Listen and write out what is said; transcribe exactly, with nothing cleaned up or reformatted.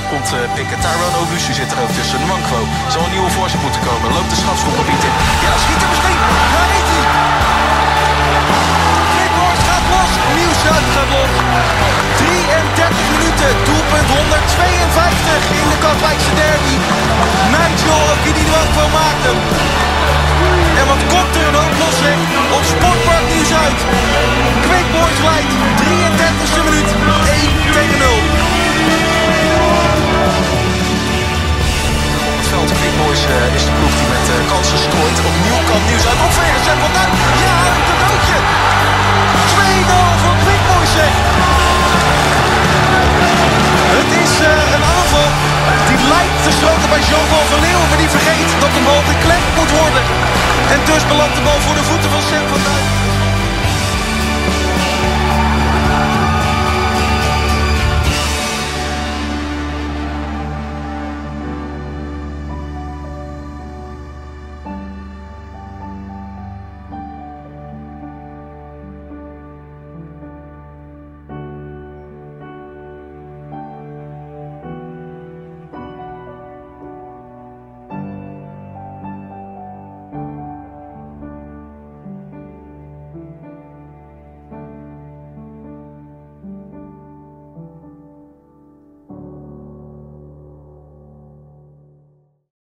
komt uh, pikken. Tyrone Obusu zit er ook tussen. Nwankwo zal een nieuwe voorzet moeten komen. Loopt de strafschopgebied in. Ja, schiet er misschien. Daar is hij. Weghorst gaat los. Nieuw-Zuid gaat los. drieëndertig minuten. Doelpunt honderdtweeënvijftig in de Katwijkse derby. Nigel Okidi-Nwankwo maakt hem. En wat komt er een oplossing op Sportpark Nieuw-Zuid. Quick Boys leidt. drieëndertigste minuut. één tegen nul. Op het veld Quick Boys uh, is de ploeg die met uh, kansen strooit. Opnieuw kan Nieuw-Zuid opvegen. Zet van Duin. Ja, een cadeautje. twee nul voor Quick Boys zeg. Het is uh, een aanval die lijkt te stroken bij Jean-Paul van Leeuwen, maar die vergeet dat de bal geklemd moet worden. En dus belandt de bal voor de voeten van Sam van Duin.